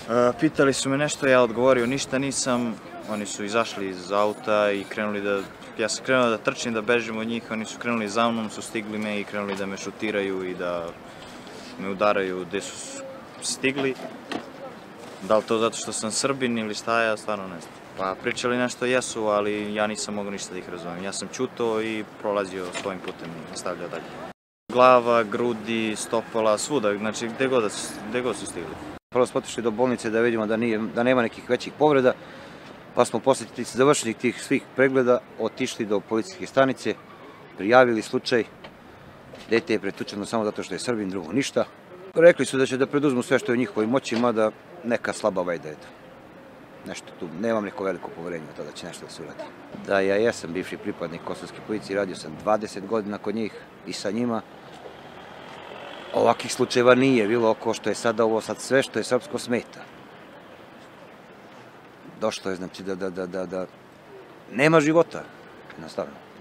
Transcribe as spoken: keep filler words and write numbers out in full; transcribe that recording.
Pitali su me nešto, ja odgovorio ništa nisam, oni su izašli iz auta i krenuli da, ja sam krenuo da trčim, da bežim od njih, oni su krenuli za mnom, su stigli me i krenuli da me šutiraju i da me udaraju gde su stigli. Da li to zato što sam Srbin ili šta, ja stvarno ne znam. Pa pričali nešto jesu, ali ja nisam mogao ništa da ih razumem. Ja sam ćutao i prolazio svojim putem i nastavljao dalje. Glava, grudi, stopala, svuda, znači gde god, gde god su stigli. Prvo smo otišli do bolnice da vidimo da, nije, da nema nekih većih povreda, pa smo posle završenih tih svih pregleda otišli do policijske stanice, prijavili slučaj, dete je pretučeno samo zato što je Srbin, drugo ništa. Rekli su da će da preduzmu sve što je u njihovoj moći, mada neka slaba vajda je to. Nešto tu, nemam neko veliko poverenje u to da će nešto da se uradi. Da, ja jesam bivši pripadnik kosovske policije, radio sam dvadeset godina kod njih i sa njima. Ovakih slučajeva nije bilo oko što je sada ovo, sad sve što je srpsko smeta. Došlo je, znači, da, da, da, da, da nema života, jednostavno.